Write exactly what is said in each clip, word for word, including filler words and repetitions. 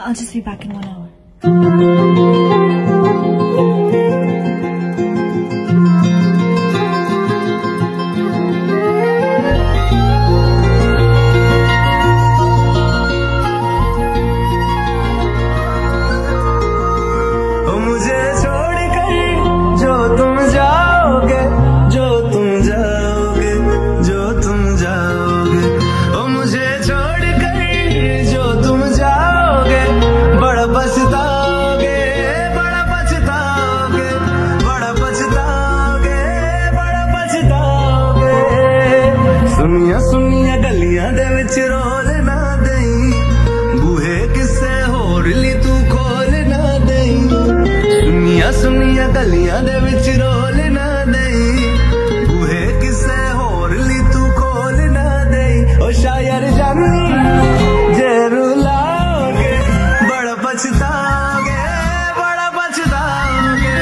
I'll just be back in one hour. मुझे छोड़कर जो तुम जाओगे, जो तुम जाओगे, जो तुम जाओगे, ओ मुझे छोड़कर जो तुम जाओगे, बड़ा पछताओगे, बड़ा पछताओगे, बड़ा पछताओगे, बड़ा पछताओगे। सुनिया सुनिया गलियां दे विच रोल ना दई, बूहे किसे होर ली तू खोल ना दई। सुनिया सुनिया गलियां दे विच रोल ना दई, बूहे किसे होर ली तू खोल ना दई। ओ शायर जानी जे रुलाओगे, बड़ा पछताओगे, बड़ा पछताओगे।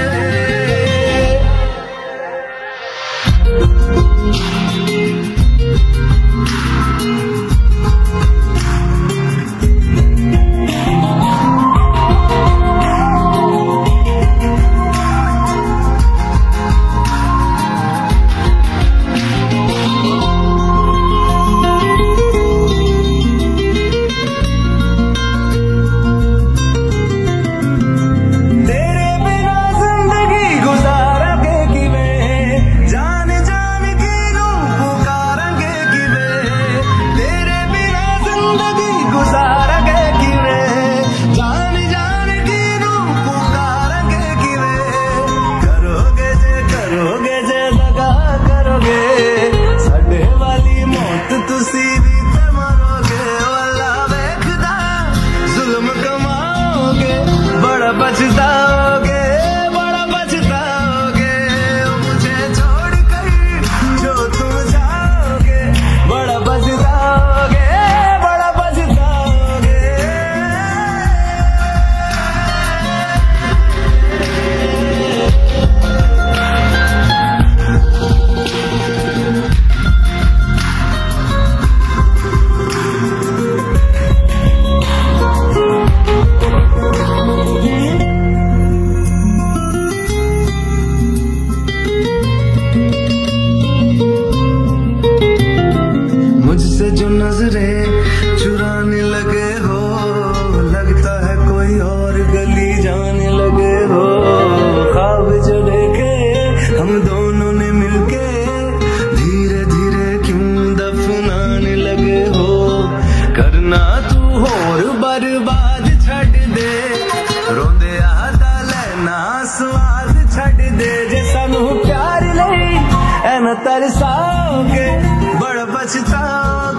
पछताओगे, बड़ा पछताओगे, मुझे छोड़कर जो तुम जाओगे, बड़ा पछताओगे, बड़ा पछताओगे। मुझसे जो नजरें चुराने लगे हो, लगता है कोई और गली जाने लगे हो। ख्वाब जो देखे हम दोनों ने मिलके, धीरे धीरे क्यों दफनाने लगे हो। करना तू होर बर्बाद छड़ दे, रोंदे आता लेना स्वाद छड़ दे। जे सानू प्यार नहीं ऐना तरसाओगे, बड़ा पछताओगे।